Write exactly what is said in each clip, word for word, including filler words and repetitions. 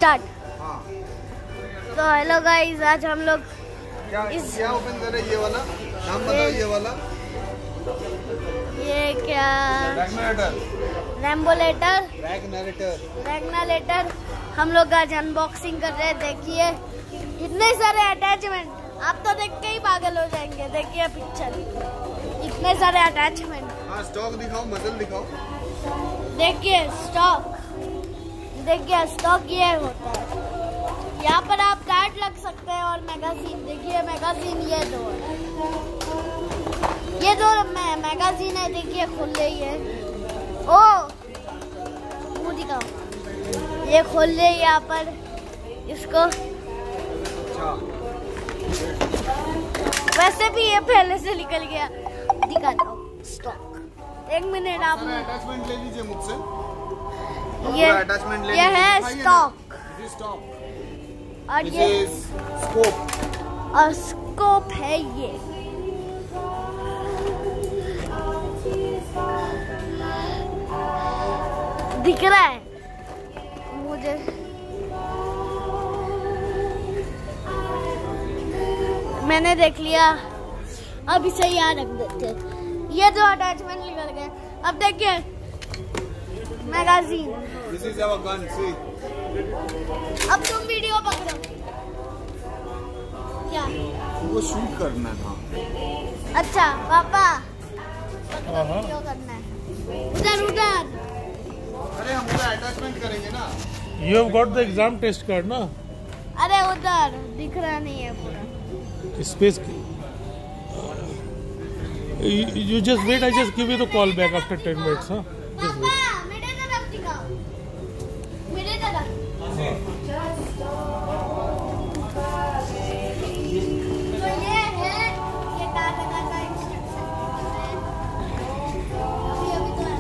Start. तो hello guys, आज हम लोग क्या इस... क्या ओपन कर रहे हैं? ये वाला नाम बताओ। ये वाला ये क्या? रैग्नारेटर रैम्बोलेटर रैग्नारेटर रैग्नारेटर हम लोग आज अनबॉक्सिंग कर रहे हैं। देखिए इतने सारे अटैचमेंट, आप तो देख के ही पागल हो जाएंगे। देखिए पिक्चर, इतने सारे अटैचमेंट। हाँ, स्टॉक दिखाओ, मॉडल दिखाओ। देखिए स्टॉक, देखिए स्टॉक ये होता है। यहाँ पर आप कार्ड लग सकते हैं और मैगजीन। देखिए मैगजीन ये दो है, ये दो मैगजीन है। देखिए खुल रही है। ओ मुँह दिखाओ, ये खोल रही है यहाँ पर इसको। वैसे भी ये पहले से निकल गया। दिखाता हूँ स्टॉक, एक मिनट आप अटैचमेंट ले लीजिए मुझसे। ये अटैचमेंट ले ये है स्टॉक स्टॉक और ये स्कोप और स्कोप है। ये दिख रहा है मुझे। मैंने देख लिया, अब इसे यहाँ रख देते। ये जो अटैचमेंट निकल गए। अब देखिए magazine. This is our gun, see? अब तुम वीडियो पकड़ो। क्या वो शूट करना था। अच्छा पापा वीडियो करना है। उधर उधर अरे हम पूरा अटैचमेंट करेंगे ना। You have got the exam test card ना? अरे उधर दिख रहा नहीं है पूरा Space. You, you just wait. I just give you the call back after ten minutes, huh? Just wait. पापा मेरे तरफ दिखाओ, मेरे तरफ। तो ये है, ये कागज का इंस्ट्रक्शन है। अभी अभी तो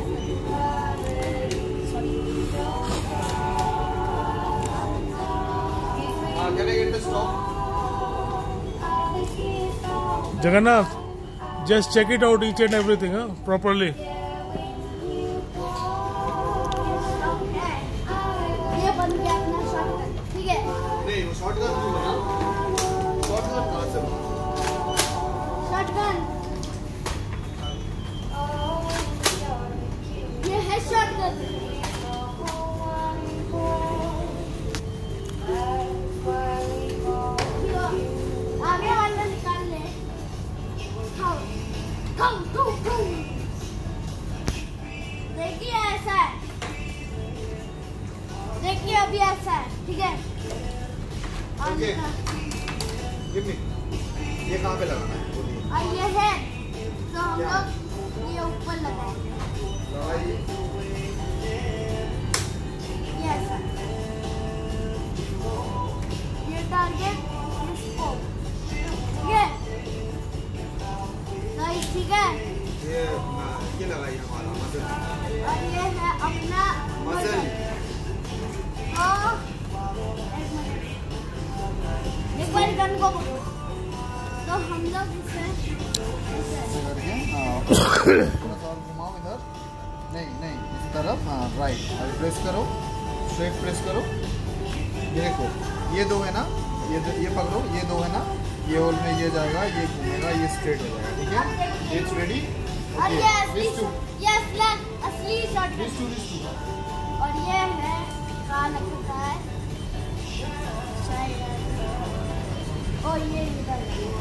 हाँ, can I get the stop? Jagannath, just check it out each and everything, huh? Properly. ये बन गया अपना शॉटगन, ठीक है? नहीं, वो शॉटगन क्यों बना? शॉटगन कहाँ से बना? शॉटगन, ये है शॉटगन। आगे वाला निकाल ले। खाओ, खाओ, खाओ, खाओ। देखिए ऐसा है, देखिए अभी ऐसा है, ठीक है? और Okay. निकाल- Give me. ये कहाँ पे लगाना है? बोलिए। और ये है तो हम लोग ये ऊपर लगाएंगे। लगाइए। ये ऐसा, ये टारगेट इसको, ठीक है? गाइस ठीक है? ये अपना ये लगाइए हमारा मसल। और ये है अपना मसल। और एक मिनट, एक बार गन को पकड़ो। तो हम लोग इसे करके हाँ थोड़ा सा और घुमाओ इधर। नहीं नहीं इस तरफ, हाँ राइट। अभी प्रेस करो, स्ट्रेट प्रेस करो। ये देखो, ये दो है ना, ये दो, ये पकड़ो, ये दो है ना, ये होल में ये जाएगा, ये घूमेगा, ये स्ट्रेट हो जाएगा, ठीक है? It's ready. और ये असली ये असली असली shot. This two this two और ये है कहाँ लगता है शायद। ओ ये इधर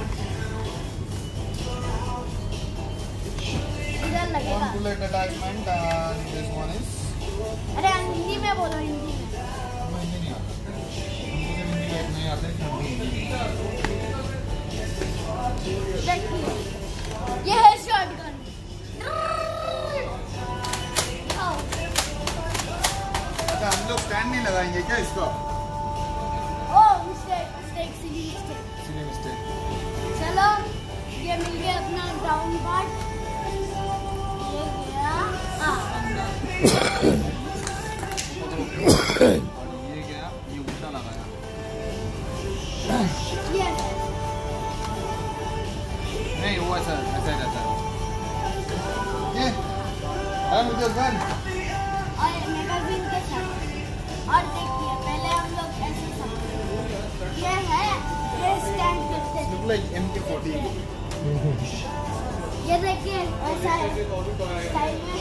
इधर लगेगा। One bullet attachment and this one is. अरे हिंदी में बोलो, हिंदी में। हमें हिंदी नहीं आता, मुझे हिंदी नहीं आता है। देखिए ये है शॉटगन। अच्छा, हम लोग स्टैंड नहीं लगाएंगे क्या इसका? ओ mistake mistake silly mistake. Silly mistake. चलो ये मिल गया अपना ग्राउंड पार्ट। ये गया हाँ। और ये गया, ये उल्टा लगाया। ये नहीं वो ऐसा ऐसा ही रहता है। ये रन विद योर गन। और मैगजीन के साथ। और देखिए पहले हम लोग like M K forty. ये देखिए ऐसा है स्टाइल में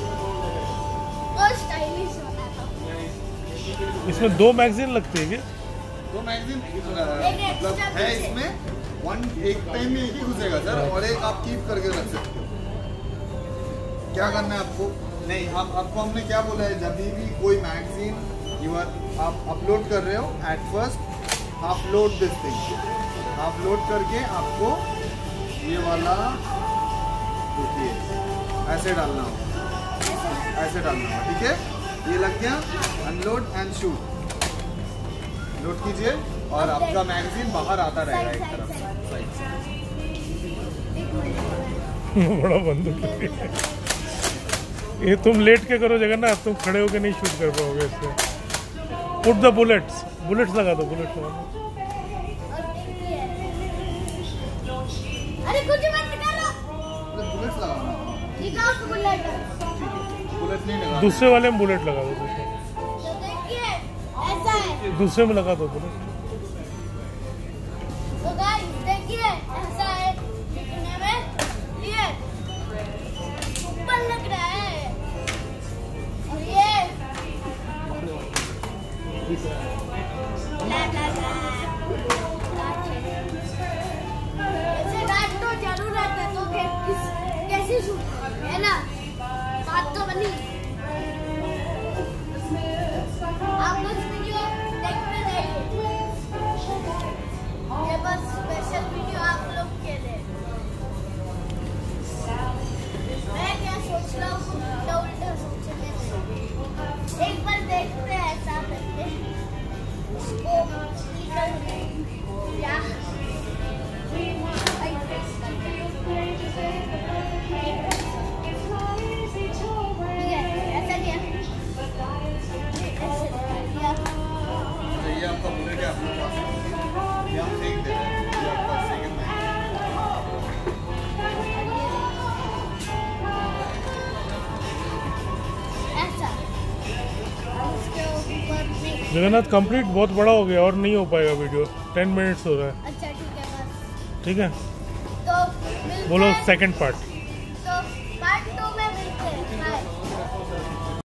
और स्टाइलिश होता है। इसमें दो मैगजीन लगती है क्या? दो मैगजीन मतलब है इसमें, वन एक टाइम में एक ही घुसेगा सर, और एक आप कीप करके रख सकते हो। क्या करना है आपको? नहीं, आप आपको हमने क्या बोला है, जब भी कोई मैगजीन यू आर आप अपलोड कर रहे हो, एट फर्स्ट आप लोड दिस थिंग, आप लोड करके आपको ये वाला देखिए ऐसे डालना होगा, ऐसे डालना होगा, ठीक है? ये लग गया, अनलोड एंड शूट, लोड कीजिए और आपका मैगजीन बाहर आता रहेगा एक तरफ साइड से। बड़ा बंदूक है। ये तुम लेट के करो जगन्नाथ, तुम खड़े होके नहीं शूट कर पाओगे इससे। पुट द बुलेट्स, बुलेट्स लगा दो, बुलेट्स लगा दो। अरे कुछ मत करो, बुलेट्स लगाना, निकाल बुलेट। बुलेट नहीं लगा, दूसरे वाले में बुलेट लगा दो, दूसरे तो देखिए ऐसा है, दूसरे में लगा दो बुलेट। तो गाइस देखिए ऐसा है, दिखने में ये ऊपर लग रहा है, और ये ला ला ला ऐसे रात तो जरूर आता, तो किस कैसे शूट है ना, बात तो बनी। आप लोग वीडियो देखते रहिए, ये बस स्पेशल वीडियो आप लोग के लिए। मैं क्या सोच रहा हूँ, उल्टा उल्टा सोचने से एक बार देखते हैं ऐसा करके उसको निकल क्या ऐसा किया, ऐसे किया। ये आपका बुलेट है आपके पास, ये हम फेंक दे रहे हैं, ये आपका सेकंड है। ऐसा उसके ऊपर में। जगन्नाथ कंप्लीट बहुत बड़ा हो गया और नहीं हो पाएगा वीडियो, टेन मिनट्स हो रहा है। अच्छा ठीक है बस, ठीक है, तो मिलते बोलो हैं। Second part.